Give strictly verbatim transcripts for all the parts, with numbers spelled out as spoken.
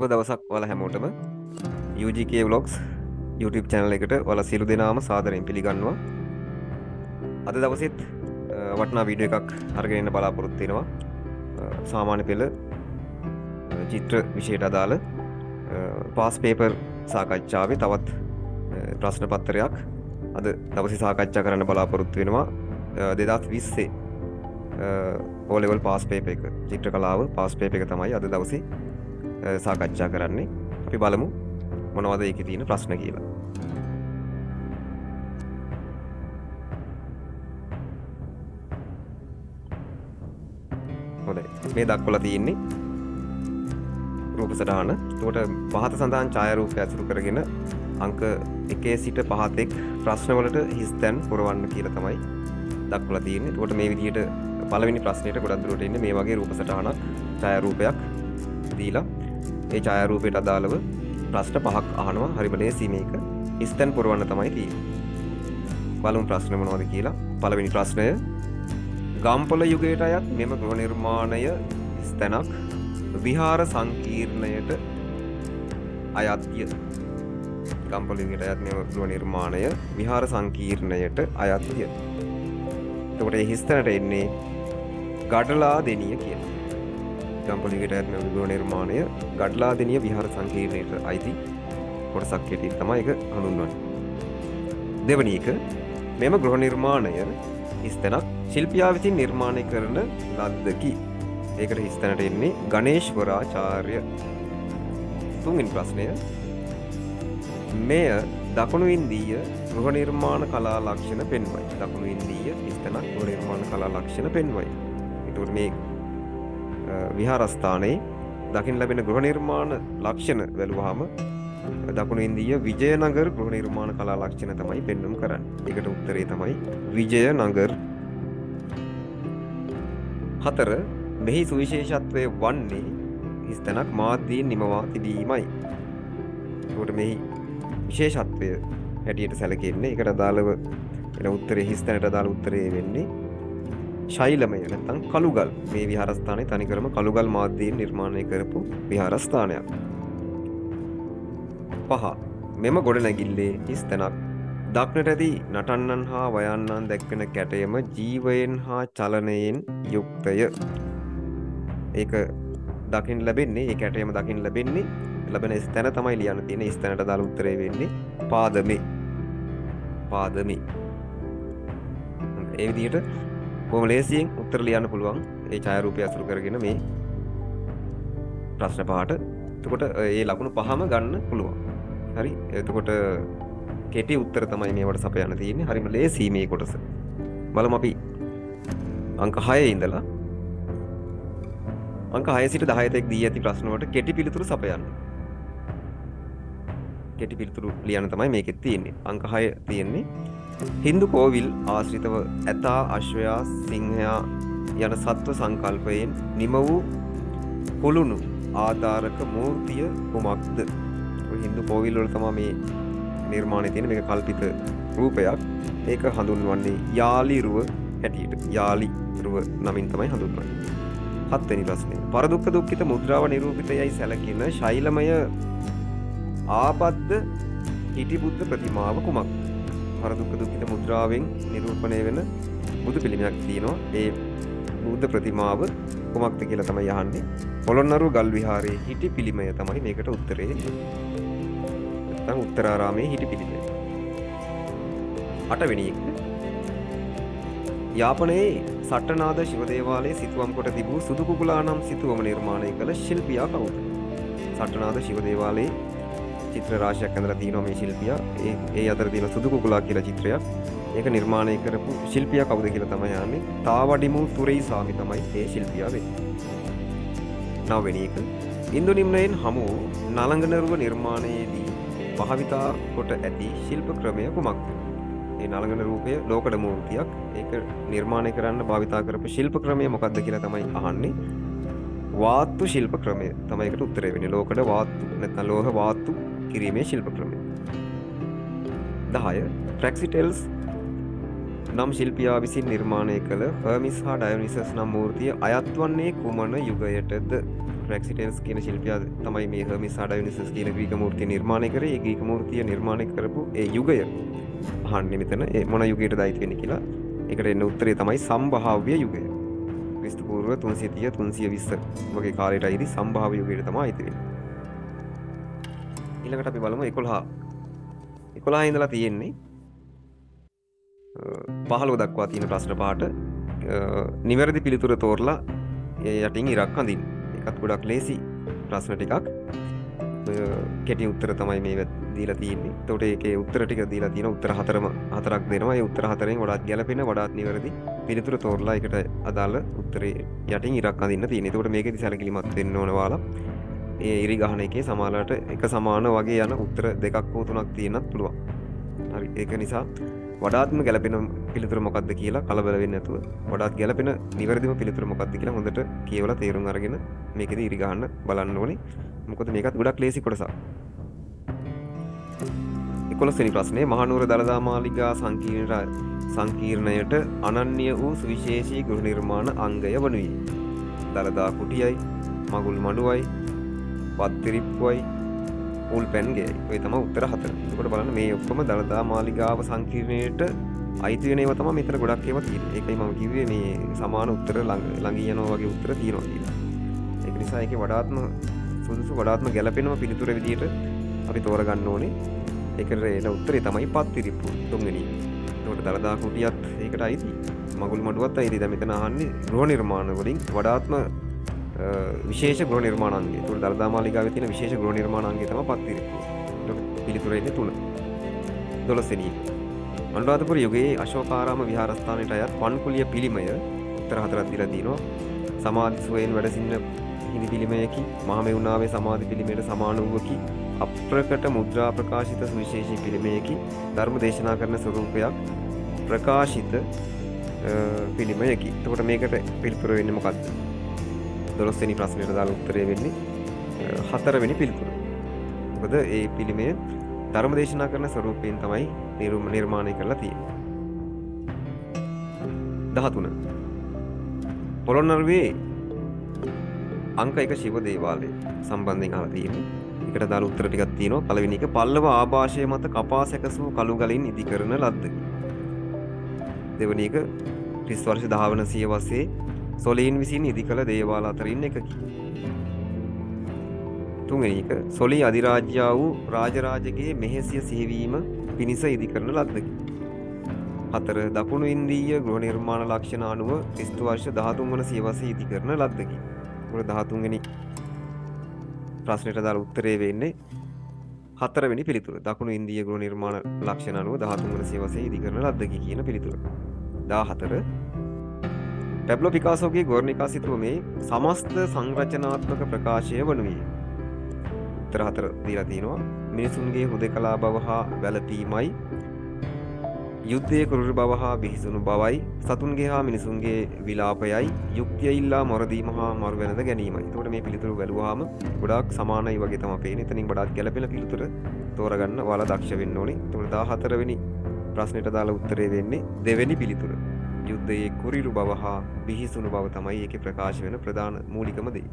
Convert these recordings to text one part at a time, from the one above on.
සුබ දවසක් ඔයාලා හැමෝටම U G K Vlogs YouTube channel එකට ඔයාලා සියලු දෙනාම සාදරයෙන් පිළිගන්නවා. අද දවසෙත් වටිනා වීඩියෝ එකක් අරගෙන එන්න බලාපොරොත්තු වෙනවා. සාමාන්‍ය පෙළ චිත්‍ර විෂයට අදාළ පාස් පේපර් සාකච්ඡාවේ තවත් ප්‍රශ්න පත්‍රයක් අද දවසේ සාකච්ඡා කරන්න බලාපොරොත්තු වෙනවා. දෙදාස් විස්සේ O level පාස් පේපර් එක චිත්‍ර කලාව පාස් පේපර් එක තමයි අද දවසේ සාකච්ඡා කරන්නේ. අපි බලමු මොනවද ඒකේ තියෙන ප්‍රශ්න කියලා. හොඳයි. මේ දක්වලා තියෙන්නේ රූප සටහන. එතකොට පහත සඳහන් ඡායාරූපය අසුරු කරගෙන අංක එකේ සිට පහත එක් ප්‍රශ්න වලට හිස් තැන් පුරවන්න කියලා තමයි දක්වලා තියෙන්නේ. එතකොට මේ විදිහට පළවෙනි ප්‍රශ්නෙට ගොඩක් දුරට එන්නේ මේ වගේ රූප සටහනක් ඡායාරූපයක් දීලා ඒ ඡායාරූපයට අදාළව ප්‍රශ්න පහක් අහනවා. හරිම ලේසි මේක. හිස් තැන් පුරවන්න තමයි තියෙන්නේ. බලමු ප්‍රශ්න මොනවද කියලා. පළවෙනි ප්‍රශ්නය ගම්පොළ යුගයට අයත් මෙම ගෘහ නිර්මාණය හිස් තැනක් විහාර සංකීර්ණයට අයත්ය. ගම්පොළ යුගයට අයත් මෙම ගෘහ නිර්මාණය විහාර සංකීර්ණයට අයත්ය. එතකොට මේ හිස් තැනට එන්නේ ගඩලාදෙණිය කියලා. ගම්පොළ යුගයට අයත් මෙම ගෘහ නිර්මාණය ගඩලාදෙණිය විහාර සංකීර්ණයට අයිති කොටසක් හැටියට තමයි ඒක හඳුන්වන්නේ. දෙවැනි එක මෙම ගෘහ නිර්මාණය හිස් තැනක් ශිල්පියා විසින් නිර්මාණය කරන ලද්දකි. ඒකට හිස් තැනට එන්නේ ගණේශ්වරාචාර්ය. තුන්වෙනි ප්‍රශ්නය මෙය දකුණු ඉන්දීය ගෘහ නිර්මාණ කලා ලක්ෂණ පෙන්වයි. දකුණු ඉන්දීය හිස් තැනක් ගෘහ නිර්මාණ කලා ලක්ෂණ පෙන්වයි. ඒකට මේ විහාරස්ථානයේ දකින්න ලැබෙන ගෘහ නිර්මාණ ලක්ෂණ බැලුවාම දකුණු ඉන්දීය විජයනගර ගෘහ නිර්මාණ කලා ලක්ෂණ තමයි පෙන්වුම් කරන්නේ. ඒකට උත්තරේ තමයි විජයනගර. හතර මෙහි සුවිශේෂත්වය වන්නේ හිස් තැනක් මාධ්‍යයෙන් නිමවා තිබීමයි. ඒකට මෙහි විශේෂත්වය හැටියට සැලකෙන්නේ ඒකට අදාළව එන උත්තරේ හිස් තැනට අදාළ උත්තරේ වෙන්නේ ශෛලමය නැත්නම් කළුගල්. මේ විහාරස්ථානයේ තනිකරම කළුගල් මාධ්‍යයෙන් නිර්මාණය කරපු විහාරස්ථානයක්. පහ මෙම ගොඩනැගිල්ලේ හිස් තැනක් දක්නට ඇති නටන්නන් හා වයන්නන් දැක්වෙන කැටයම ජීවයෙන් හා චලනයෙන් යුක්තය. ඒක දකින්න ලැබෙන්නේ ඒ කැටයම දකින්න ලැබෙන්නේ ලැබෙන ස්ථාන තමයි ලියන්න තියෙන්නේ. ස්ථානට දාලා උත්තරේ වෙන්නේ පාදමේ. පාදමේ. ඒ විදිහට කොහොම ලේසියෙන් උත්තර ලියන්න පුළුවන් ඒ ඡායාරූපය අසුරු කරගෙන මේ ප්‍රශ්න පහට. එතකොට ඒ ලකුණු පහම ගන්න පුළුවන්. හරි. එතකොට කෙටි උත්තර තමයි මේවට සපයන්න තියෙන්නේ. හරිම ලේසි මේ කොටස. බලමු අපි අංක හය ඉඳලා අංක හය සිට දහය තෙක් දී ඇති ප්‍රශ්න වලට කෙටි පිළිතුරු සපයන්න. කෙටි පිළිතුරු ලියන්න තමයි මේකෙත් තියෙන්නේ. අංක හය තියෙන්නේ හින්දු කෝවිල් ආශ්‍රිතව ඇතා අශ්වයා සිංහයා යන සත්ව සංකල්පයෙන් නිම වූ කුළුණු ආධාරක මූර්තිය කුමක්ද? හින්දු කෝවිල් වල තමයි මේ නිර්මාණය තියෙන. මේක කල්පිත රූපයක්. ඒක හඳුන්වන්නේ යාලි රුව හැටියට. යාලි රුව නමින් තමයි හඳුන්වන්නේ. හත්වෙනි ප්‍රශ්නය. පරදුක්ඛ දුක්ඛිත මුද්‍රාව නිරූපිතයයි සැලකින ශෛලමය ආබද්ධ හිටි බුද්ධ ප්‍රතිමාව කුමක්ද? පරදුක්ඛ දුක්ඛිත මුද්‍රාවෙන් නිරූපණය වෙන බුදු පිළිමයක් තියෙනවා. ඒ බුද්ධ ප්‍රතිමාව කුමක්ද කියලා තමයි අහන්නේ. පොළොන්නරුව ගල් විහාරයේ හිටි පිළිමය තමයි මේකට උත්තරේ. නැත්නම් උත්තරාරාමයේ හිටි පිළිමය. අටවෙනි එක. යාපනයේ සට්ටනාද ශිව දේවාලයේ සිතුවම් කොට තිබූ සුදු කුකුලා නම් සිතුවම නිර්මාණය කළ ශිල්පියා කවුද? සට්ටනාද ශිව දේවාලයේ චිත්‍ර රාශියක් ඇඳලා තියෙනවා මේ ශිල්පියා. ඒ ඒ අතර තියෙන සුදු කුකුලා කියලා චිත්‍රයක්. ඒක නිර්මාණය කරපු ශිල්පියා කවුද කියලා තමයි අහන්නේ. තාවඩිමු තුරේ සාමි තමයි ඒ ශිල්පියා වෙන්නේ. නවවෙනි එක. ඉන්දු නිම්නයෙන් හමු නලංගනරුව නිර්මාණයේදී භාවිතා කොට ඇති ශිල්ප ක්‍රමය කුමක්ද? මේ නලංගන රූපය ලෝකඩ මූර්තියක්. ඒක නිර්මාණය කරන්න භාවිතා කරපු ශිල්ප ක්‍රමය මොකක්ද කියලා තමයි අහන්නේ. වාත්තු ශිල්ප ක්‍රමය තමයි ඒකට උත්තරේ වෙන්නේ. ලෝකඩ වාත්තු නැත්නම් ලෝහ වාත්තු කිරීමේ ශිල්ප ක්‍රමය. දහය. ප්‍රැක්සිටෙල්ස් නම් ශිල්පියා විසින් නිර්මාණය කළ හර්මිස් හා ඩයොනිසස් නම් මූර්තිය අයත් වන්නේ කුමන යුගයටද? ප්‍රැක්සිටල්ස් කියන ශිල්පියා තමයි මේ හර්මිස් ආඩයොනිසස් කියන ග්‍රීක මූර්තිය නිර්මාණය කරේ. ඒ ග්‍රීක මූර්තිය නිර්මාණය කරපු ඒ යුගය අහන්නේ මෙතන ඒ මොන යුගයටද අයිති වෙන්නේ කියලා. ඒකට එන්න උත්තරේ තමයි සම්භාව්‍ය යුගය. ක්‍රිස්තු පූර්ව තුන්සිය තිහ තුන්සිය විස්ස වගේ කාලයට අයිති සම්භාව්‍ය යුගයට තමයි අයිති වෙන්නේ. ඊළඟට අපි බලමු එකොළහ. එකොළහ ඉඳලා තියෙන්නේ පහළොව දක්වා තියෙන ප්‍රශ්න පහට නිවැරදි පිළිතුර තෝරලා ඒ යටින් ඉරක් අඳින්න. ඒකත් ගොඩක් ලේසි ප්‍රශ්න ටිකක්. කෙටි උත්තර තමයි මේ දීලා තියෙන්නේ. එතකොට ඒකේ උත්තර ටික දීලා තියෙන උත්තර හතරම හතරක් දෙනවා. ඒ උත්තර හතරෙන් වඩාත් ගැළපෙන වඩාත් නිවැරදි පිළිතුර තෝරලා ඒකට අදාළ උත්තරේ යටින් ඉරක් අඳින්න තියෙනවා. එතකොට මේකෙදි සැලකිලිමත් වෙන්න ඕන වාලා. ඒ ඉරි ගහන එකේ සමානලට එක සමාන වගේ යන උත්තර දෙකක් හෝ තුනක් තියෙන්නත් පුළුවන්. හරි. ඒක නිසා වඩාත්ම ගැළපෙන පිළිතුර මොකක්ද කියලා කලබල වෙන්නේ නැතුව වඩාත් ගැළපෙන නිවැරදිම පිළිතුර මොකක්ද කියලා හොඳට කියවලා තේරුම් අරගෙන මේකෙදි ඉරි ගහන්න බලන්න ඕනේ. මොකද මේකත් ගොඩක් ලේසි කොටසක්. එකොළොස් වෙනි ප්‍රශ්නේ මහනුවර දළදා මාලිගා සංකීර්ණ සංකීර්ණයට අනන්‍ය වූ සුවිශේෂී ගෘහ නිර්මාණ අංගය වනුයේ දළදා කුටියයි, මගුල් මඩුවයි, පත්තිරිප්පුවයි, උල් පැන්ගේයි. ඔය තමයි උත්තර හතර. එතකොට බලන්න මේ ඔක්කොම දළදා මාලිගාව සංකීර්ණයට අයිති වෙන ඒවා තමයි මෙතන ගොඩක් ඒවා තියෙන්නේ. ඒකයි මම කිව්වේ මේ සමාන උත්තර ළඟ යනවා වගේ උත්තර තියෙනවා කියලා. ඒක නිසා ඒකේ වඩාත්ම සුදුසු වඩාත්ම ගැළපෙනම පිළිතුර විදියට අපි තෝරගන්න ඕනේ. ඒකට එන උත්තරේ තමයි පත්තිරිප්පු තුන්වෙනි. එතකොට දළදා කුටියත් ඒකට අයිති. මගුල් මඩුවත් අයිති. දැන් මෙතන අහන්නේ ගෘහ නිර්මාණ වලින් වඩාත්ම විශේෂ ගෘහ නිර්මාණ අංගය. ඒතකොට දළදා මාලිගාවේ තියෙන විශේෂ ගෘහ නිර්මාණ අංගය තමයි පත්තිරිප්පුව. ඒකට පිළිතුර එන්නේ තුන. දොළොස් වෙනි. අනුරාධපුර යුගයේ අශෝකාරාම විහාරස්ථානයට අයත් පන්කුලිය පිළිමය උත්තර හතරක් දීලා තිනවා. සමාධි සුවයෙන් වැඩ සිටින හිඳි පිළිමයකි. මහමෙවුනාවේ සමාධි පිළිමයට සමාන වූවකි. අප්‍රකට මුද්‍රා ප්‍රකාශිත සුවිශේෂී පිළිමයකි. ධර්ම දේශනා කරන ස්වරූපයක් ප්‍රකාශිත පිළිමයකි. එතකොට මේකට පිළිතුර වෙන්නේ මොකක්ද? දොළොස් වෙනි ප්‍රශ්නෙට දාලා උත්තරය වෙන්නේ හතරවෙනි පිළිතුර. මොකද ඒ පිළිමය ධර්ම දේශනා කරන ස්වරූපයෙන් තමයි නිර්මාණය කරලා තියෙන්නේ. දහතුන. පොළොන්නරුවේ අංක එක ශිව දේවාලය සම්බන්ධයෙන් අහලා තියෙන්නේ. ඒකට දාලා උත්තර ටිකක් තියෙනවා. පළවෙනි එක පල්ලව ආభాෂය මත කපා සැකසූ කළු ගලින් ඉදි කරන ලද්දකි. දෙවෙනි එක ක්‍රිස්තු වර්ෂ දහ වන සියවසේ සොලීන් විසින් ඉදි කළ දේවාල අතරින් එකකි. තුන්වෙනි එක සොලී අධිරාජ්‍යා වූ රාජරාජගේ මෙහෙසිය සිහිවීම පිණිස ඉදි කරන ලද්දකි. හතර දකුණු ඉන්දීය ගෘහ නිර්මාණ ලක්ෂණ අනුව ක්‍රිස්තු වර්ෂ දහතුන් වන සියවසේ ඉදි කරන ලද්දකි. උර දහතුන් වෙනි ප්‍රශ්නෙට දාලා උත්තරේ වෙන්නේ හතරවෙනි පිළිතුර. දකුණු ඉන්දීය ගෘහ නිර්මාණ ලක්ෂණ අනුව දහතුන් වන සියවසේ ඉදි කරන ලද්දකි කියන පිළිතුර. දාහතර පැබ්ලෝ පිකාසෝගේ ගොර්නිකා සිතුවමේ සමස්ත සංරචනාත්මක ප්‍රකාශය වනුයේ. උත්තර හතර දීලා තිනවා. මිනිසුන්ගේ හුදෙකලා බව හා වැළපීමයි, යුද්ධයේ කුරුරු බව හා බිහිසුණු බවයි, සතුන්ගේ හා මිනිසුන්ගේ විලාපයයි, යුක්තිය ඉල්ලා මොරදීම හා මරු වෙනද ගැනීමයි. එතකොට මේ පිළිතුරු බැලුවාම ගොඩාක් සමානයි වගේ තමයි පේන්නේ. එතනින් වඩාත් ගැළපෙන පිළිතුර තෝරගන්න ඔයාලා දක්ෂ වෙන්න ඕනේ. එතකොට දාහතර වෙනි ප්‍රශ්නෙට දාලා උත්තරේ වෙන්නේ දෙවෙනි පිළිතුර. යුද්ධයේ කුරිරු බව හා බිහිසුණු බව තමයි ඒකේ ප්‍රකාශ වෙන ප්‍රධාන මූලිකම දේ.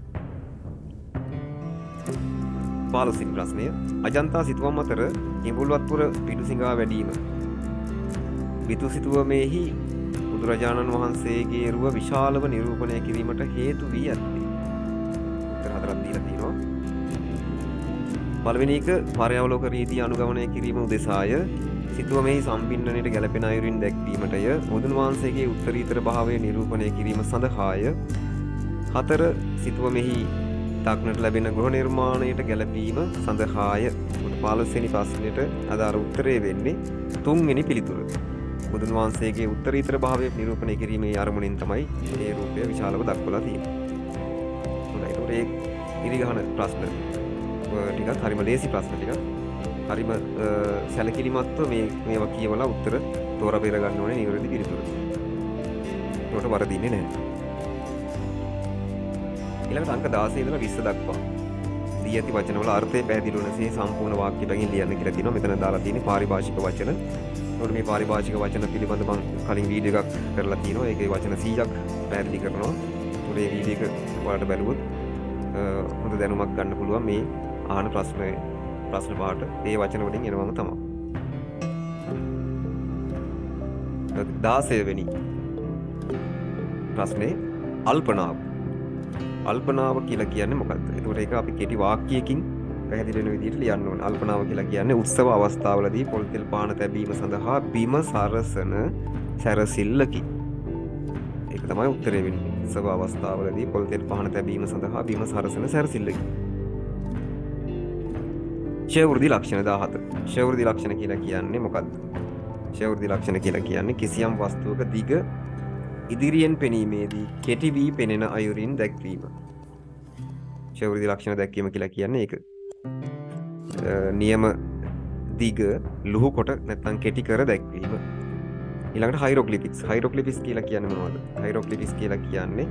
පහළොස් වෙනි ප්‍රශ්නය අජන්තා සිතුවම් අතර කිඹුල්වත්පුර පිටුසිඟා වැඩීම විතු සිතුවමෙහි බුදුරජාණන් වහන්සේගේ රුව විශාලව නිරූපණය කිරීමට හේතු වී ඇත්තේ. උත්තර හතරක් දීලා තියෙනවා. පළවෙනි එක පර්යාවලෝක රීතිය අනුගමනය කිරීම උදෙසාය, සිතුවමෙහි සම්පින්ඩනයට ගැලපෙන අයුරින් දැක්වීමටය, බුදුන් වහන්සේගේ උත්තරීතර භාවය නිරූපණය කිරීම සඳහාය. හතර සිතුවමෙහි දක්නට ලැබෙන ගෘහ නිර්මාණයට ගැලපීම සඳහාය. පහළොස් වෙනි ප්‍රශ්නෙට අදාළ උත්තරේ වෙන්නේ තුන්වෙනි පිළිතුර. බුදුන් වහන්සේගේ උත්තරීතර භාවය නිරූපණය කිරීමේ අරමුණින් තමයි මේ රූපය විශාලව දක්වලා තියෙන්නේ. හොඳයි. ඒකට ඒ ඉරිගහන ප්‍රශ්න ටිකත් හරිම ලේසි ප්‍රශ්න ටිකක්. හරිම සැලකිලිමත්ව මේ මේවා කියවලා උත්තර තෝරා බේර ගන්න ඕනේ නිවැරදි පිළිතුර. ඒකට වරදින්නේ නැහැ. ඊළඟට අංක දාසය ඉඳලා විස්ස දක්වා දී ඇති වචනවල අර්ථය පැහැදිලි වනසේ සම්පූර්ණ වාක්‍යයකින් ලියන්න කියලා තියෙනවා. මෙතන දාලා තියෙන්නේ පාරිභාෂික වචන. ඒකට මේ පාරිභාෂික වචන පිළිබඳව මම කලින් වීඩියෝ එකක් කරලා තියෙනවා. ඒකේ වචන සීයක් පැහැදිලි කරනවා. ඒකට මේ වීඩියෝ එක ඔයාලට බලුවොත් හොඳ දැනුමක් ගන්න පුළුවන් මේ අහන ප්‍රශ්න ප්‍රශ්න පහට ඒ වචන වලින් එනවම තමයි. දාසය වෙනි ප්‍රශ්නේ අල්පනාව. අල්පනාව කියලා කියන්නේ මොකක්ද? ඒකට ඒක අපි කෙටි වාක්‍යයකින් පැහැදිලි වෙන විදිහට ලියන්න ඕනේ. අල්පනාව කියලා කියන්නේ උත්සව අවස්ථාවලදී පොල් තෙල් පාන තැබීම සඳහා බිම සරසන සැරසිල්ලකි. ඒක තමයි උත්තරේ වෙන්නේ. උත්සව අවස්ථාවලදී පොල් තෙල් පාන තැබීම සඳහා බිම සරසන සැරසිල්ලකි. ක්ෂයවෘද්ධි ලක්ෂණ දාහත. ක්ෂයවෘද්ධි ලක්ෂණ කියලා කියන්නේ මොකක්ද? ක්ෂයවෘද්ධි ලක්ෂණ කියලා කියන්නේ කිසියම් වස්තුවක දිග ඉදිරියෙන් පෙනීමේදී කෙටි වී පෙනෙන අයුරින් දැක්වීම. ක්ෂයවෘද්ධි ලක්ෂණ දැක්වීම කියලා කියන්නේ ඒක. නියම දිග ලුහු කොට නැත්නම් කෙටි කර දැක්වීම. ඊළඟට හයිරොග්ලිෆික්ස්. හයිරොග්ලිෆික්ස් කියලා කියන්නේ මොනවද? හයිරොග්ලිෆික්ස් කියලා කියන්නේ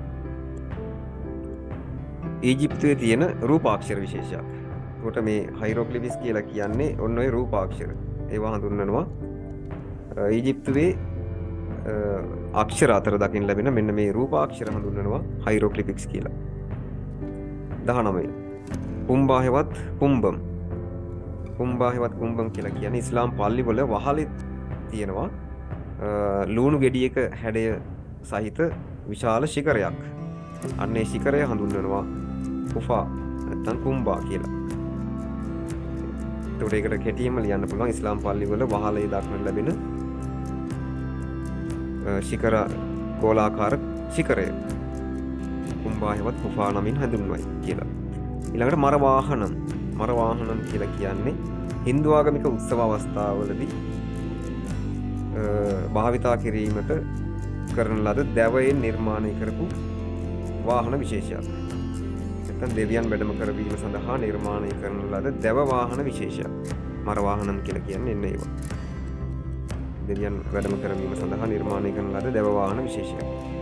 ඊජිප්තුවේ තියෙන රූපාක්ෂර විශේෂයක්. ඒකට මේ හයිරොග්ලිෆික්ස් කියලා කියන්නේ ඔන්න ඔය රූපාක්ෂර. ඒවා හඳුන්වනවා ඊජිප්තුවේ අක්ෂර අතර දකින්න ලැබෙන මෙන්න මේ රූපාක්ෂර හඳුන්වනවා හයිරොග්ලිෆික්ස් කියලා. දහනවය. කුම්බාහෙවත් කුම්බම්. කුම්බාහෙවත් කුම්බම් කියලා කියන්නේ ඉස්ලාම් පල්ලිවල වහලේ තියෙනවා ලූණු ගෙඩියක හැඩය සහිත විශාල ශිඛරයක්. අන්න ඒ ශිඛරය හඳුන්වනවා කුෆා නැත්නම් කුම්බා කියලා. ඒකට ඒකට කෙටියෙන්ම ලියන්න පුළුවන් ඉස්ලාම් පල්ලිවල වහලේ දක්නට ලැබෙන ශිඛර ගෝලාකාර ශිඛරය කුම්බාහෙවත් කුෆා නමින් හඳුන්වයි කියලා. ඊළඟට මර වාහනම්. මර වාහනම් කියලා කියන්නේ හින්දු ආගමික උත්සව අවස්ථාවලදී භාවිතා කිරීමට කරන ලද දැවයෙන් නිර්මාණය කරපු වාහන විශේෂයක්. නැත්නම් දෙවියන් වැඩම කරවීම සඳහා නිර්මාණය කරන ලද දැව වාහන විශේෂයක්. මර වාහනම් කියලා කියන්නේ එන්න ඒවා. දෙවියන් වැඩම කරවීම සඳහා නිර්මාණය කරන ලද දැව වාහන විශේෂයක්.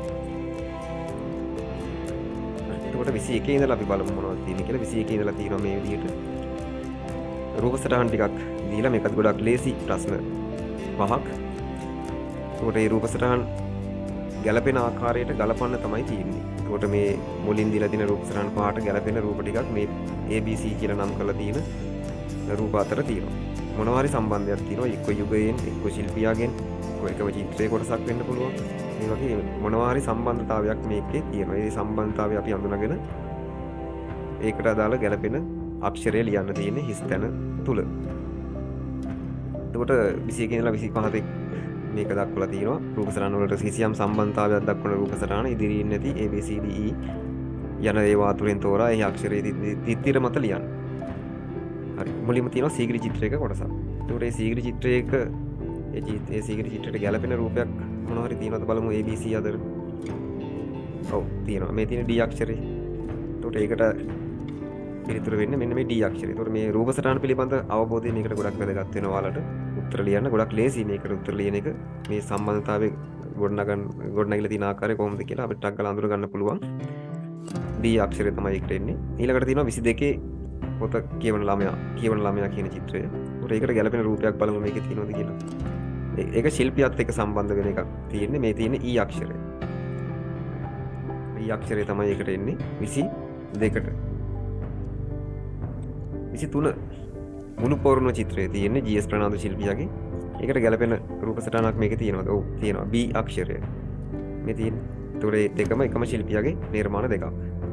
එතකොට විසි එකේ ඉඳලා අපි බලමු මොනවද තියෙන්නේ කියලා. විසි එකේ ඉඳලා තියෙනවා මේ විදිහට රූප සටහන් ටිකක් දීලා මේකත් ගොඩක් ලේසි ප්‍රශ්න පහක්. එතකොට මේ රූප සටහන් ගැලපෙන ආකාරයට ගලපන්න තමයි තියෙන්නේ. එතකොට මේ මුලින් දීලා තියෙන රූප සටහන් පහට ගැලපෙන රූප ටිකක් මේ A B C කියලා නම් කරලා තියෙන රූප අතර තියෙනවා. මොනවා හරි සම්බන්ධයක් තියෙනවා. එක්ක යුගයෙන්, එක්ක ශිල්පියාගෙන්, එක්ක එකම චිත්‍රයේ කොටසක් වෙන්න පුළුවන්. මේ වගේ මොනවා හරි සම්බන්ධතාවයක් මේකේ තියෙනවා. ඒ සම්බන්ධතාවය අපි අඳුනගෙන ඒකට අදාළ ගැලපෙන අක්ෂරය ලියන්න තියෙන්නේ හිස් තැන තුල. එතකොට විසි එකේ ඉඳලා විසි පහට මේක දක්වලා තියෙනවා. රූප සටහන් වලට කිසියම් සම්බන්ධතාවයක් දක්වන රූප සටහන ඉදිරියෙන් නැති A B C D E යන ඒවා තුලින් තෝරා ඒ අක්ෂරයේ තිත්තිර මත ලියන්න. හරි. මුලින්ම තියෙනවා සීගිරි චිත්‍රයක කොටසක්. එතකොට මේ සීගිරි චිත්‍රයක ඒ සීගිරි චිත්‍රයට ගැලපෙන රූපයක් මොනවා හරි තියෙනවද බලමු. A B C අතර. ඔව් තියෙනවා. මේ තියෙන D අක්ෂරය. එතකොට ඒකට පිළිතුරු වෙන්නේ මෙන්න මේ D අක්ෂරය. එතකොට මේ රූප සටහන පිළිබඳ අවබෝධය මේකට ගොඩක් වැදගත් වෙනවා ඔයාලට. උත්තර ලියන්න ගොඩක් ලේසි මේකට උත්තර ලියන එක. මේ සම්බන්ධතාවය ගොඩනගන ගොඩනගලා තියෙන ආකාරය කොහොමද කියලා අපිට ටක් ගාලා අඳුර ගන්න පුළුවන්. D අක්ෂරය තමයි ඒකට එන්නේ. ඊළඟට තියෙනවා විසි දෙකේ පොත කියවන ළමයා කියවන ළමයා කියන චිත්‍රය. ඒකට ඒකට ගැලපෙන රූපයක් බලමු මේකේ තියෙනවද කියලා. ඒක ශිල්පියත් එක්ක සම්බන්ධ වෙන එකක් තියෙන්නේ. මේ තියෙන්නේ E අක්ෂරය. E අක්ෂරය තමයි ඒකට එන්නේ විසි දෙකට. විසි තුන මුළු පොරණ චිත්‍රයේ තියෙන්නේ G S ප්‍රනාන්දු ශිල්පියාගේ. ඒකට ගැලපෙන රූප සටහනක් මේකේ තියෙනවද? ඔව් තියෙනවා. B අක්ෂරය. මේ තියෙන්නේ. ඒතකොට දෙකම එකම ශිල්පියාගේ නිර්මාණ දෙකක්.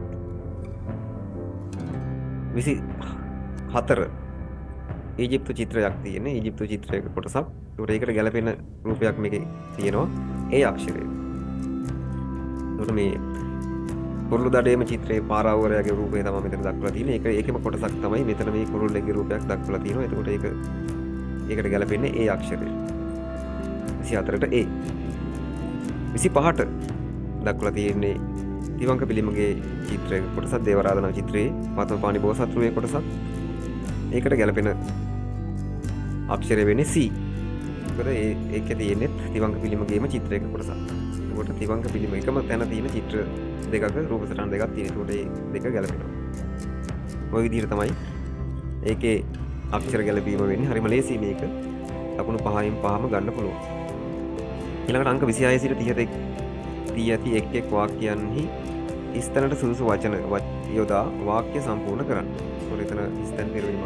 විසි හතර ඊජිප්තු චිත්‍රයක් තියෙන්නේ. ඊජිප්තු චිත්‍රයක කොටසක්. ඒකට ඒකට ගැලපෙන රූපයක් මේකේ තියෙනවා. A අක්ෂරය. ඒකට මේ කුරුළු දඩේම චිත්‍රයේ පාරාවරයාගේ රූපය තමයි මෙතන දක්වලා තියෙන්නේ. ඒක ඒකෙම කොටසක් තමයි මෙතන මේ කුරුල්ලෙක්ගේ රූපයක් දක්වලා තියෙනවා. එතකොට ඒක ඒකට ගැලපෙන්නේ A අක්ෂරය. විසි හතරට A. විසි පහට දක්වලා තියෙන්නේ තිවංක පිළිමගේ චිත්‍රයක කොටසක්. දේවරාධන චිත්‍රයේ පතමපාණි බෝසත්රුවේ කොටසක්. ඒකට ගැලපෙන අක්ෂරය වෙන්නේ C. මොකද ඒ ඒකේ තියෙන්නේ තිවංක පිළිමගේම චිත්‍රයක කොටසක්. ඒකට තිවංක පිළිම එකම තැන තියෙන චිත්‍ර දෙකක රූප සටහන් දෙකක් තියෙනවා. ඒකට මේ දෙක ගැලපෙනවා. ওই විදිහට තමයි ඒකේ අක්ෂර ගැලපීම වෙන්නේ. හරිම ලේසි මේක. ලකුණු පහෙන් පහම ගන්න පුළුවන්. ඊළඟට අංක විසි හය සිට තිහට දී ඇති එක් එක් වාක්‍යයන්හි හිස්තැනට සුදුසු වචන යොදා වාක්‍ය සම්පූර්ණ කරන්න. ඒතකොට එතන හිස්තැන් පෙරවීමක්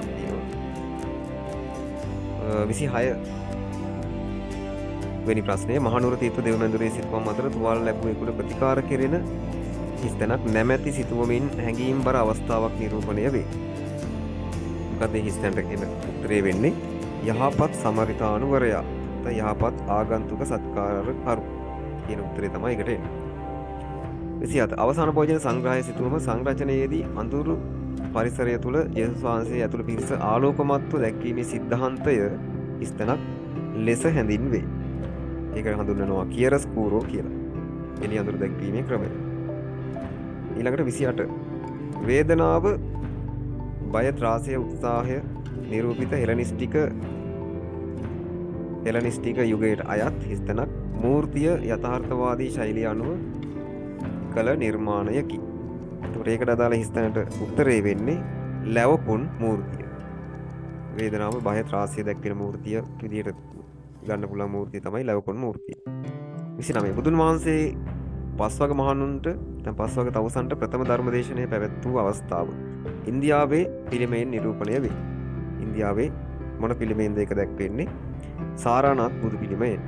තියෙනවා. විසිහය වෙනි ප්‍රශ්නය මහනුවර තීර්ථ දෙව්මැදුරේ සිතුවම් අතර තුවාල ලැබුවෙකුට ප්‍රතිකාර කෙරෙන හිස්තැනක් නැමැති සිතුවමින් හැඟීම් බර අවස්ථාවක් නිරූපණය වේ. මොකද මේ හිස්තැනට කියන උත්තරේ වෙන්නේ යහපත් සමරිතානුවරයා. නැත්නම් යහපත් ආගන්තුක සත්කාර කරු කියන උත්තරේ තමයි ඒකට එන්නේ. විසිහත අවසාන භෝජන සංග්‍රහය සිතුවම සංරචනයේදී අඳුරු පරිසරය තුළ ජේසුස් වහන්සේ ඇතුළු පිරිස ආලෝකමත්ව දැක්වීමේ සිද්ධාන්තය හිස්තැනක් ලෙස හැඳින්වේ. ඒක හඳුන්වනවා කියරස්කූරෝ කියලා. එළි අඳුර දැක්වීමේ ක්‍රමය. ඊළඟට විසිඅට වේදනාව බය ත්‍රාසය උත්සාහය නිරූපිත හෙලනිස්ටික හෙලනිස්ටික යුගයට අයත් හිස්තැනක් මූර්තිය යථාර්ථවාදී ශෛලිය අනුව කළ නිර්මාණයකි. ඒකට ඒකට අදාළ හිස්තැනට උත්තරේ වෙන්නේ ලැවපුන් මූර්තිය. වේදනාව බය ත්‍රාසය දැක්වෙන මූර්තිය විදියට ගන්න පුළුවන් මූර්තිය තමයි ලැවපුන් මූර්තිය. විසිනවය බුදුන් වහන්සේ පස්වග මහණුන්ට දැන් පස්වග තවුසන්ට ප්‍රථම ධර්ම දේශනය පැවැත් වූ අවස්ථාව ඉන්දියාවේ පිළිමයෙන් නිරූපණය වේ. ඉන්දියාවේ මොන පිළිමයෙන්ද ඒක දැක්වෙන්නේ? සාරානාත් බුදු පිළිමයෙන්.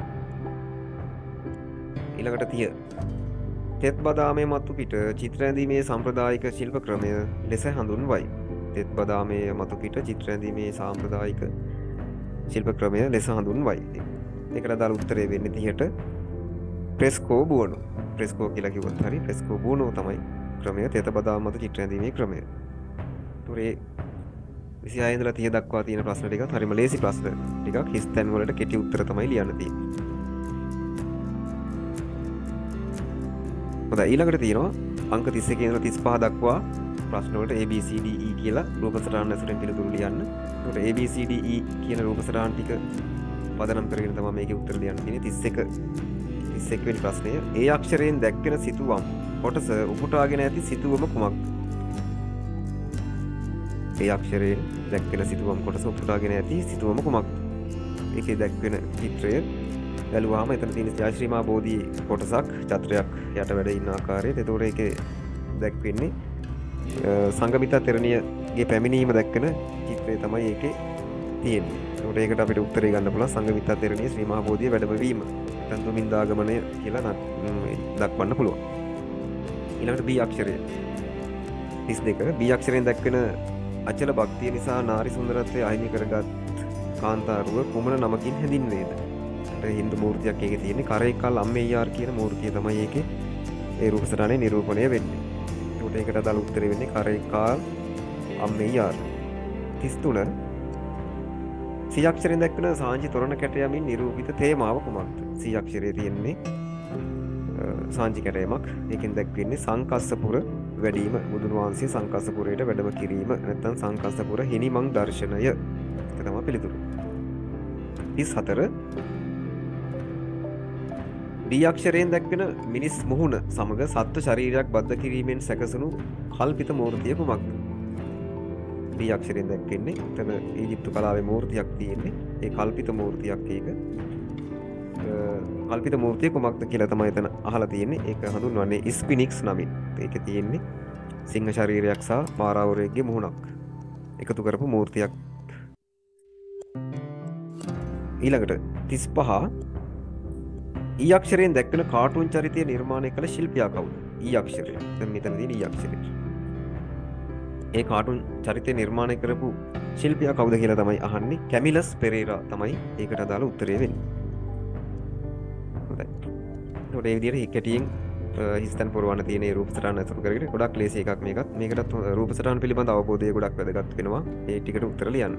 ඊළඟට තිය තෙත් බදාමේ මතු පිට චිත්‍ර ඇඳීමේ සම්ප්‍රදායික ශිල්ප ක්‍රමය ලෙස හඳුන්වයි. තෙත් බදාමේ මතු පිට චිත්‍ර ඇඳීමේ සාම්ප්‍රදායික ශිල්ප ක්‍රමය ලෙස හඳුන්වයි. ඒකට අදාළ උත්තරේ වෙන්නේ තිහට ප්‍රෙස්කෝ බුවනෝ. ප්‍රෙස්කෝ කියලා කිව්වොත් හරි ප්‍රෙස්කෝ බුවනෝ තමයි ක්‍රමය තෙත බදාම මත චිත්‍ර ඇඳීමේ ක්‍රමය. ඒතොරේ විසිහය ඉඳලා තිහ දක්වා තියෙන ප්‍රශ්න ටිකත් හරිම ලේසි ප්‍රශ්න ටිකක් හිස්තැන් වලට කෙටි උත්තර තමයි ලියන්න තියෙන්නේ. හොඳයි ඊළඟට තියෙනවා අංක තිස් එකේ ඉඳලා තිස් පහ දක්වා ප්‍රශ්න වලට A B C D E කියලා රූප සටහන් ඇසුරෙන් පිළිතුරු ලියන්න. ඒකට A B C D E කියන රූප සටහන් ටික පදනම් කරගෙන තමයි මේකේ උත්තර ලියන්න තියෙන්නේ. තිස් එක තිස් එක වෙනි ප්‍රශ්නය ඒ අක්ෂරයෙන් දැක්වෙන සිතුවම් කොටස උපුටාගෙන ඇති සිතුවම කුමක්ද? ඒ අක්ෂරයෙන් දැක්වෙන සිතුවම් කොටස උපුටාගෙන ඇති සිතුවම කුමක්ද? ඒකේ දැක්වෙන චිත්‍රය බැලුවාම එතන තියෙන ජයශ්‍රීමා බෝධි කොටසක් චත්‍රයක් යට වැඩ ඉන්න ආකාරයට. ඒතකොට ඒකේ දැක්වෙන්නේ සංගමිතා තෙරණියගේ පැමිණීම දැක්කන චිත්‍රය තමයි ඒකේ තියෙන්නේ. ඒකට ඒකට අපිට උත්තරේ ගන්න පුළුවන් සංගමිතා තෙරණිය ශ්‍රී මහා බෝධිය වැඩමවීම. නැත්නම් දුමින්දාගමනය කියලා දක්වන්න පුළුවන්. ඊළඟට B අක්ෂරය තිස් දෙක B අක්ෂරයෙන් දැක්වෙන අචල භක්තිය නිසා නාරි සුන්දරත්වය අහිමි කරගත් කාන්තාරුව කුමන නමකින් හැඳින්වේද? හින්දු මූර්තියක් ඒකේ තියෙන්නේ කරේකල් අම්මෙයාර් කියන මූර්තිය තමයි ඒකේ ඒ රූප සටහනේ නිරූපණය වෙන්නේ. ඒකට ඒකට අදාළ උත්තරේ වෙන්නේ කරේකල් අම්මෙයාර්. තිස් තුන සී අක්ෂරයෙන් දැක්වෙන සාංචි තොරණ කැටයමින් නිරූපිත තේමාව කුමක්ද? සී අක්ෂරයේ තියෙන්නේ සාංචි කැටයමක්. ඒකෙන් දැක්වෙන්නේ සංකස්සපුර වැඩිම බුදුන් වහන්සේ සංකස්සපුරයට වැඩම කිරීම නැත්නම් සංකස්සපුර හිණිමං දර්ශනය. ඒක තමයි පිළිතුරු. තිස් හතර D අක්ෂරයෙන් දැක්වෙන මිනිස් මුහුණ සමග සත්ව ශරීරයක් බද්ධ කිරීමෙන් සැකසුණු කල්පිත මූර්තිය කුමක්ද? D අක්ෂරයෙන් දැක්වෙන්නේ එතන ඊජිප්තු කලාවේ මූර්තියක් තියෙන්නේ. ඒ කල්පිත මූර්තියක් ඒක. කල්පිත මූර්තිය කුමක්ද කියලා තමයි එතන අහලා තියෙන්නේ. ඒක හඳුන්වන්නේ ස්පිනික්ස් නමින්. ඒකේ තියෙන්නේ සිංහ ශරීරයක් සහ මාරාවරයෙක්ගේ මුහුණක් එකතු කරපු මූර්තියක්. ඊළඟට තිස් පහ ඊ අක්ෂරයෙන් දැක්වෙන කාටුන් චරිතය නිර්මාණය කළ ශිල්පියා කවුද? ඊ අක්ෂරය. දැන් මෙතන තියෙන ඊ අක්ෂරය. ඒ කාටුන් චරිතය නිර්මාණය කරපු ශිල්පියා කවුද කියලා තමයි අහන්නේ. කැමිලස් පෙරේරා තමයි ඒකට අදාළ උත්තරය වෙන්නේ. හොඳයි. ඒකට ඒ විදිහට කෙටියෙන් හිස්තැන් පුරවන්න තියෙන ඒ රූප සටහන් අතුරු කරගෙන ගොඩක් ලේසි එකක් මේකත්. මේකටත් රූප සටහන් පිළිබඳ අවබෝධය ගොඩක් වැදගත් වෙනවා. ඒ ටිකට උත්තර ලියන්න.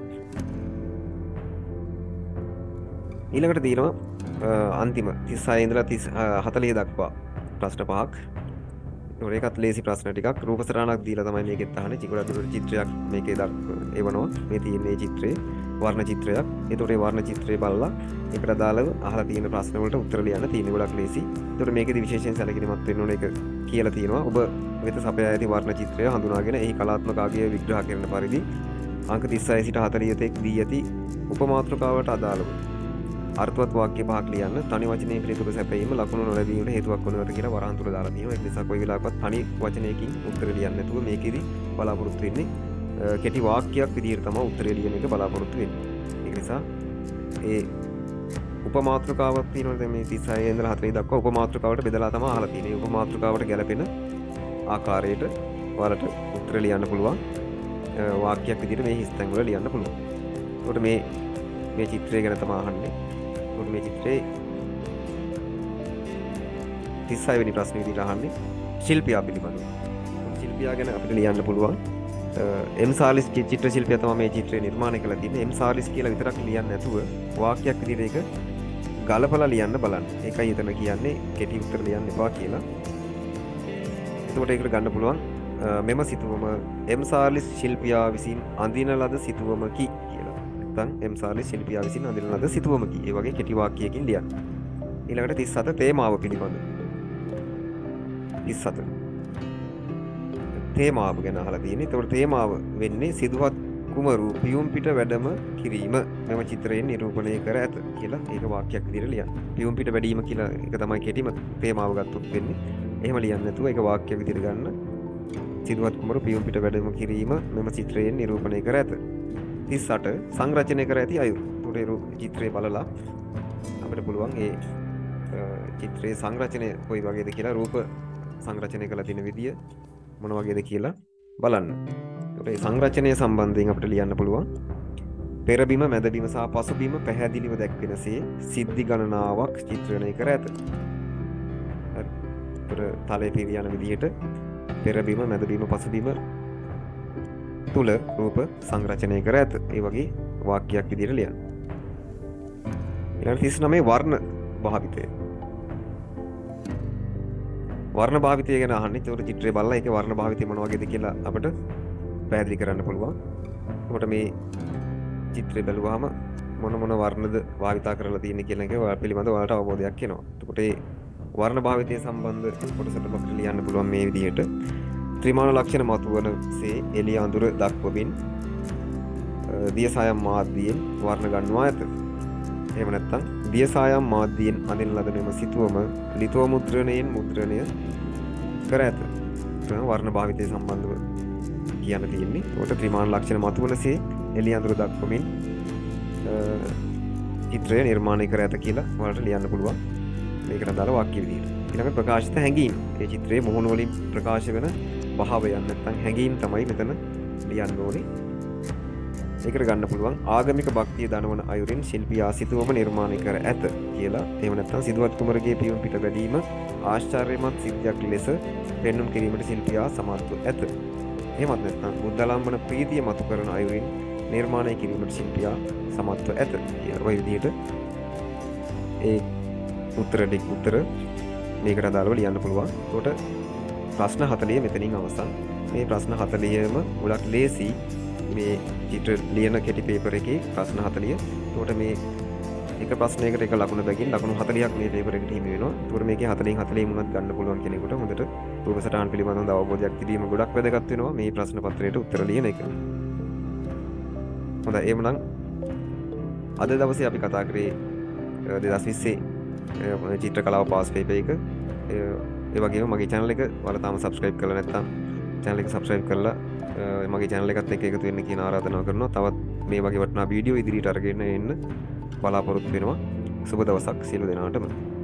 ඊළඟට තියෙනවා අන්තිම තිස් හය ඉඳලා තිස් හතළිහ දක්වා ප්‍රශ්න පහක්. ඒකත් ලේසි ප්‍රශ්න ටිකක්. රූප සටහනක් දීලා තමයි මේකෙත් අහන්නේ. ගොඩක් දුරට චිත්‍රයක් මේකේ එවනවා. මේ තියෙන්නේ චිත්‍රේ වර්ණ චිත්‍රයක්. ඒතකොට ඒ වර්ණ චිත්‍රය බලලා ඒකට අදාළව අහලා තියෙන ප්‍රශ්න වලට උත්තර ලියන්න තියෙන්නේ ගොඩක් ලේසි. ඒතකොට මේකෙදි විශේෂයෙන් සැලකිලිමත් වෙන්න ඕන එක කියලා තියෙනවා. ඔබ වෙත සපයා ඇති වර්ණ චිත්‍රය හඳුනාගෙන එහි කලාත්මක ආගය විග්‍රහ කරන පරිදි අංක තිස් හය සිට හතළිහ තෙක් දී ඇති උපමාතෘකාවට අදාළව අර්ථවත් වාක්‍ය පහක් ලියන්න. තනි වචනයේ පිළිතුරු සැපයීම ලකුණු නොලැබීමට හේතුවක් වනවට කියලා වරහන් තුල දාලා තියෙනවා. ඒක නිසා කොයි වෙලාවකවත් තනි වචනයකින් උත්තර ලියන්න නැතුව මේකෙදි බලාපොරොත්තු වෙන්නේ කෙටි වාක්‍යයක් විදිහට තමයි උත්තරය ලියන එක බලාපොරොත්තු වෙන්නේ. ඒක නිසා ඒ උපමාත්‍රකාවක් තියෙනවා දැන් මේ තිස් හය ඉඳලා හතර දක්වා උපමාත්‍රකාවට බෙදලා තමයි අහලා තියෙන්නේ. උපමාත්‍රකාවට ගැලපෙන ආකාරයට ඔයාලට උත්තර ලියන්න පුළුවන්. වාක්‍යයක් විදිහට මේ හිස්තැන් වල ලියන්න පුළුවන්. ඒකට මේ මේ චිත්‍රය ගැන තමයි අහන්නේ. ඒකට මේ චිත්‍රේ තිස් හය වෙනි ප්‍රශ්නේ විදිහට අහන්නේ ශිල්පියා පිළිබඳව. ශිල්පියා ගැන අපිට ලියන්න පුළුවන්. එම් සාලිස් චිත්‍ර ශිල්පියා තමයි මේ චිත්‍රය නිර්මාණය කළා තියෙන්නේ. එම් සාලිස් කියලා විතරක් ලියන්නේ නැතුව වාක්‍යයක් විදිහට ඒක ගලපලා ලියන්න බලන්න. ඒකයි එතන කියන්නේ කෙටි උත්තර ලියන්න එපා කියලා. එතකොට ඒකට ගන්න පුළුවන් මෙම සිතුවම එම් සාලිස් ශිල්පියා විසින් අඳින ලද සිතුවමකි කියලා. නැත්නම් එම් සාලිස් ශිල්පියා විසින් අඳින ලද සිතුවමකි. ඒ වගේ කෙටි වාක්‍යයකින් ලියන්න. ඊළඟට තිස් හත තේමාව පිළිබඳ. තිස් හත තේමාව ගැන අහලා තියෙන්නේ. ඒතකොට තේමාව වෙන්නේ සිදුවත් කුමරු පියුම් පිට වැඩම කිරීම මෙම චිත්‍රයෙන් නිරූපණය කර ඇත කියලා ඒක වාක්‍යයක් විදිහට ලියන්න. පියුම් පිට වැඩීම කියලා ඒක තමයි කෙටිම තේමාව ගත්තොත් වෙන්නේ. එහෙම ලියන්න නැතුව ඒක වාක්‍යයක් විදිහට ගන්න. සිදුවත් කුමරු පියුම් පිට වැඩම කිරීම මෙම චිත්‍රයෙන් නිරූපණය කර ඇත. තිස් අට සංරචනය කර ඇති අයුරු. ඒතකොට චිත්‍රය බලලා අපිට පුළුවන් ඒ චිත්‍රයේ සංරචනය කොයි වගේද කියලා රූප සංරචනය කරලා තියෙන විදිය මොන වගේද කියලා බලන්න. ඒකට ඒ සංරචනය සම්බන්ධයෙන් අපිට ලියන්න පුළුවන්. පෙරබිම, මැදබිම සහ පසුබිම පැහැදිලිව දැක්වෙනසේ සිද්ධි ගණනාවක් චිත්‍රණය කර ඇත. හරි. ඒතර තලයේ පිරියන විදිහට පෙරබිම, මැදබිම, පසුබිම තුල රූප සංරචනය කර ඇත. ඒ වගේ වාක්‍යයක් විදිහට ලියන්න. ඊළඟ තිස් නවය වර්ණ භාවිතය. වර්ණ භාවිතය ගැන අහන්නේ. ඒකට චිත්‍රය බලලා ඒකේ වර්ණ භාවිතය මොන වගේද කියලා අපිට පැහැදිලි කරන්න පුළුවන්. එතකොට මේ චිත්‍රය බැලුවාම මොන මොන වර්ණද භාවිතා කරලා තියෙන්නේ කියන එක ඔයාලා පිළිබඳව ඔයාලට අවබෝධයක් එනවා. එතකොට මේ වර්ණ භාවිතය සම්බන්ධ කොටසට අපිට ලියන්න පුළුවන් මේ විදිහට. ත්‍රිමාන ලක්ෂණ මතුවනසේ එළිය අඳුර දක්වමින් දියසායම් මාධ්‍යයෙන් වර්ණ ගන්නවා ඇත. එහෙම නැත්නම් දියසායම් මාධ්‍යයෙන් අඳින ලද මෙම සිතුවම ලිතෝ මුද්‍රණයෙන් මුද්‍රණය කර ඇත. වර්ණ භාවිතය සම්බන්ධව කියන්න තියෙන්නේ. ඒකට ත්‍රිමාන ලක්ෂණ මතුවනසේ එළිය අඳුර දක්වමින් චිත්‍රය නිර්මාණය කර ඇත කියලා ඔයාලට ලියන්න පුළුවන්. මේකට අදාළ වාක්‍ය විදිහට. ඊළඟ ප්‍රකාශිත හැඟීම්. මේ චිත්‍රයේ මොහොන වලින් ප්‍රකාශ වෙන භාවයන් නැත්නම් හැඟීම් තමයි මෙතන ලියන්න ඕනේ. ඒකට ගන්න පුළුවන් ආගමික භක්තිය දනවන අයුරින් ශිල්පියා සිතුවම නිර්මාණය කර ඇත කියලා. එහෙම නැත්නම් සිදුවත් කුමරගේ පියුම් පිට වැඩීම ආශ්චර්යමත් සිද්ධියක් ලෙස පෙන්눔 කිරීමට ශිල්පියා සමත්ව ඇත. එහෙමත් නැත්නම් බුද්ධාලම්බන ප්‍රීතිය මතු කරන අයුරින් නිර්මාණය කිරීමට ශිල්පියා සමත්ව ඇත කියලා. ඔය විදිහට ඒ උත්තර දෙක උත්තර මේකට අදාළව ලියන්න පුළුවන්. ඒකට ප්‍රශ්න හතලිය මෙතනින් අවසන්. මේ ප්‍රශ්න හතලියම ගොඩක් ලේසි. මේ චිත්‍ර ලියන කෙටි පේපර් එකේ ප්‍රශ්න හතලිය. ඒකට මේ එක ප්‍රශ්නයකට එක ලකුණ බැගින් ලකුණු හතලියක් මේ පේපර් එකට හිමි වෙනවා. ඒකට මේකේ හතලින් හතලිය මුණත් ගන්න පුළුවන් කෙනෙකුට හොඳට රූප සටහන් පිළිබඳව අවබෝධයක් තිබීම ගොඩක් වැදගත් වෙනවා මේ ප්‍රශ්න පත්‍රයට උත්තර ලියන එක. හොඳයි එහෙනම් අද දවසේ අපි කතා කරේ දෙදහස් විස්සේ චිත්‍ර කලාව පාස් පේපර් එක. ඒ වගේම මගේ channel එක ඔයාලා තාම subscribe කරලා නැත්නම් channel එක subscribe කරලා මගේ channel එකත් එක්ක එකතු වෙන්න කියන ආරාධනාව කරනවා. තවත් මේ වගේ වටිනා වීඩියෝ ඉදිරියට අරගෙන එන්න බලාපොරොත්තු වෙනවා. සුබ දවසක් සියලු දෙනාටම.